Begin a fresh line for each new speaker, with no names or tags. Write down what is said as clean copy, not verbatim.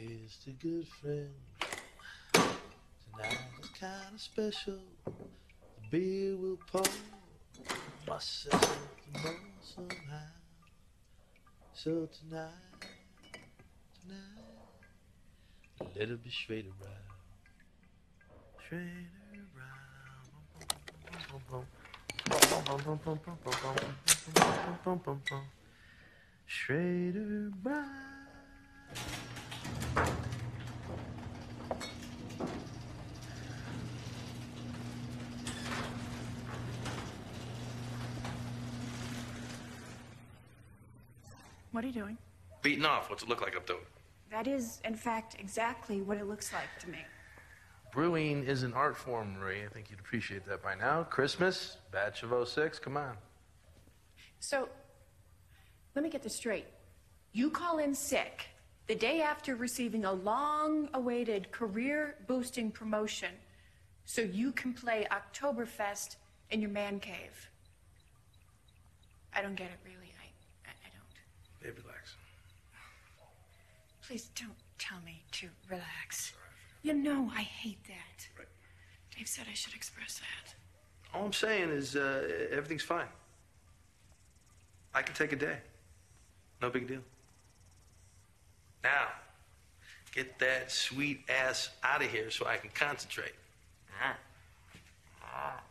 Here's to good friends. Tonight is kind of special. The beer will pour. Must say something more somehow. So tonight, let it be Schraderbräu. Schraderbräu. Schraderbräu.
What are you doing?
Beating off. What's it look like up there?
That is, in fact, exactly what it looks like to me.
Brewing is an art form, Marie. I think you'd appreciate that by now. Christmas, batch of '06, come on.
So, let me get this straight. You call in sick the day after receiving a long-awaited career-boosting promotion so you can play Oktoberfest in your man cave. I don't get it, really. I don't.
Babe, relax.
Please don't tell me to relax. You know I hate that.
Right.
Dave said I should express that.
All I'm saying is everything's fine. I can take a day. No big deal. Now, get that sweet ass out of here so I can concentrate.